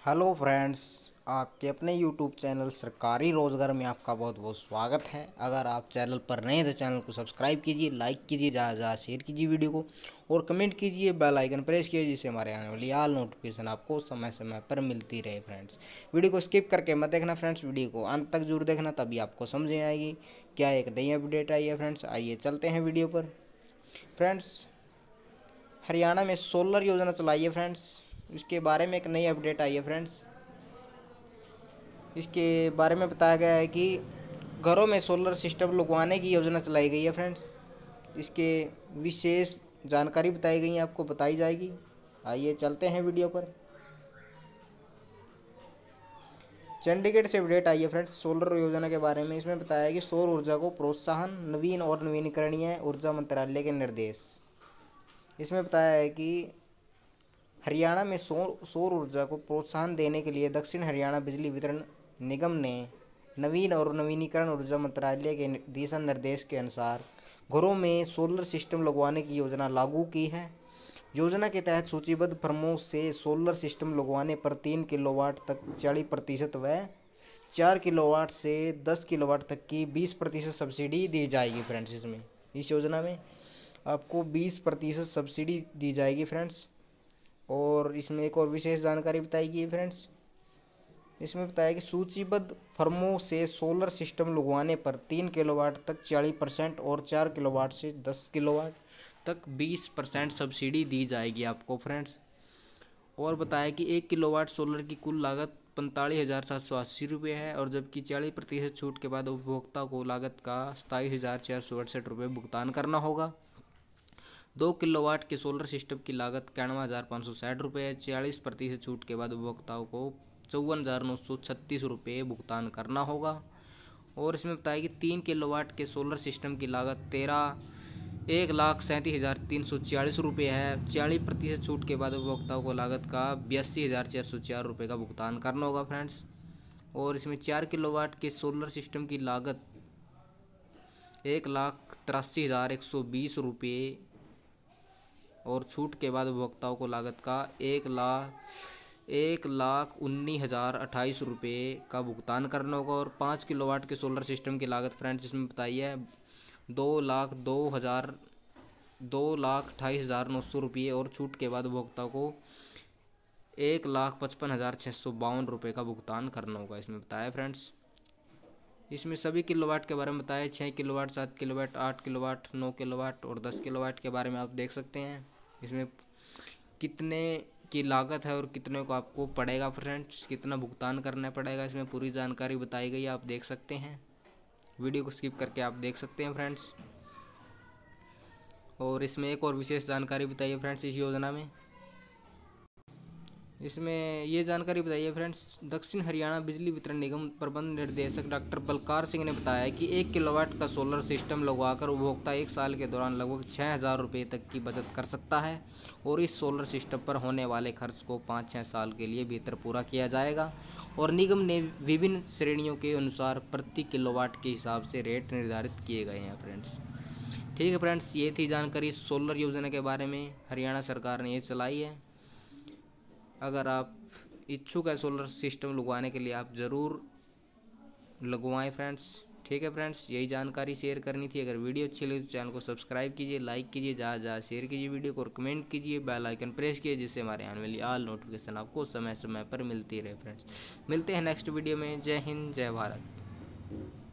Hello friends, आपके अपने YouTube channel सरकारी रोज़गार में आपका बहुत बहुत स्वागत है। अगर आप चैनल पर नए हैं तो चैनल को सब्सक्राइब कीजिए, लाइक कीजिए, ज़्यादा ज़्यादा शेयर कीजिए वीडियो को और कमेंट कीजिए, बेल आइकन प्रेस कीजिए जिससे हमारे आने वाली ऑल नोटिफिकेशन आपको समय समय पर मिलती रहे। फ्रेंड्स, वीडियो को स्किप करके मत देखना फ्रेंड्स, वीडियो को अंत तक जरूर देखना, तभी आपको समझ में आएगी क्या एक नई अपडेट आई है। फ्रेंड्स, आइए चलते हैं वीडियो पर। फ्रेंड्स, हरियाणा में सोलर योजना चलाई है फ्रेंड्स, इसके बारे में एक नई अपडेट आई है। फ्रेंड्स, इसके बारे में बताया गया है कि घरों में सोलर सिस्टम लगवाने की योजना चलाई गई है। फ्रेंड्स, इसके विशेष जानकारी बताई गई है, आपको बताई जाएगी। आइए चलते हैं वीडियो पर। चंडीगढ़ से अपडेट आई है फ्रेंड्स सोलर योजना के बारे में। इसमें बताया है कि सौर ऊर्जा को प्रोत्साहन, नवीन और नवीनीकरणीय ऊर्जा मंत्रालय के निर्देश। इसमें बताया है कि हरियाणा में सौर ऊर्जा को प्रोत्साहन देने के लिए दक्षिण हरियाणा बिजली वितरण निगम ने नवीन और नवीनीकरण ऊर्जा मंत्रालय के दिशा निर्देश के अनुसार घरों में सोलर सिस्टम लगवाने की योजना लागू की है। योजना के तहत सूचीबद्ध फर्मों से सोलर सिस्टम लगवाने पर 3 किलोवाट तक 40% व 4 किलोवाट से 10 किलोवाट तक की 20% सब्सिडी दी जाएगी। फ्रेंड्स, इस योजना में आपको 20% सब्सिडी दी जाएगी। फ्रेंड्स, और इसमें एक और विशेष जानकारी बताई गई है। फ्रेंड्स, इसमें बताया कि सूचीबद्ध फर्मों से सोलर सिस्टम लगवाने पर 3 किलोवाट तक 40% और 4 किलोवाट से 10 किलोवाट तक 20% सब्सिडी दी जाएगी आपको। फ्रेंड्स, और बताया कि 1 किलोवाट सोलर की कुल लागत 45,780 रुपये है, और जबकि 40% छूट के बाद उपभोक्ता को लागत का 27,468 रुपये भुगतान करना होगा। 2 किलोवाट के सोलर सिस्टम की लागत 91,560 रुपये है। 40% छूट के बाद उपभोक्ताओं को 54,936 रुपये भुगतान करना होगा। और इसमें बताया कि 3 किलोवाट के सोलर सिस्टम की लागत 1,37,346 रुपये है। 40% छूट के बाद उपभोक्ताओं को लागत का 82,404 रुपये का भुगतान करना होगा। फ्रेंड्स, और इसमें 4 किलोवाट के सोलर सिस्टम की लागत 1,83,120 रुपये और छूट के बाद उपभोक्ताओं को लागत का 1,19,028 रुपये का भुगतान करना होगा। और 5 किलोवाट के सोलर सिस्टम की लागत फ्रेंड्स इसमें बताई है 2,28,900 रुपये और छूट के बाद उपभोक्ताओं को 1,55,652 रुपये का भुगतान करना होगा। इसमें बताया फ्रेंड्स, इसमें सभी किलोवाट के बारे में बताया। 6 किलोवाट, 7 किलोवाट, 8 किलोवाट, 9 किलोवाट और 10 किलोवाट के बारे में आप देख सकते हैं। इसमें कितने की लागत है और कितने को आपको पड़ेगा। फ्रेंड्स, कितना भुगतान करना पड़ेगा, इसमें पूरी जानकारी बताई गई है, आप देख सकते हैं। वीडियो को स्किप करके आप देख सकते हैं फ्रेंड्स। और इसमें एक और विशेष जानकारी बताई है फ्रेंड्स इस योजना में। इसमें ये जानकारी बताई है फ्रेंड्स, दक्षिण हरियाणा बिजली वितरण निगम प्रबंध निर्देशक डॉक्टर बलकार सिंह ने बताया कि 1 किलोवाट का सोलर सिस्टम लगवाकर उपभोक्ता 1 साल के दौरान लगभग 6,000 रुपये तक की बचत कर सकता है, और इस सोलर सिस्टम पर होने वाले खर्च को 5-6 साल के लिए भीतर पूरा किया जाएगा। और निगम ने विभिन्न श्रेणियों के अनुसार प्रति किलोवाट के हिसाब से रेट निर्धारित किए गए हैं। फ्रेंड्स, ठीक है फ्रेंड्स, ये थी जानकारी सोलर योजना के बारे में। हरियाणा सरकार ने ये चलाई है। अगर आप इच्छुक है सोलर सिस्टम लगवाने के लिए, आप ज़रूर लगवाएं फ्रेंड्स। ठीक है फ्रेंड्स, यही जानकारी शेयर करनी थी। अगर वीडियो अच्छी लगी तो चैनल को सब्सक्राइब कीजिए, लाइक कीजिए, ज़्यादा ज़्यादा शेयर कीजिए वीडियो को और कमेंट कीजिए, बेल आइकन प्रेस कीजिए जिससे हमारे आने वाली ऑल नोटिफिकेशन आपको समय समय पर मिलती रहे। फ्रेंड्स, मिलते हैं नेक्स्ट वीडियो में। जय हिंद, जय भारत।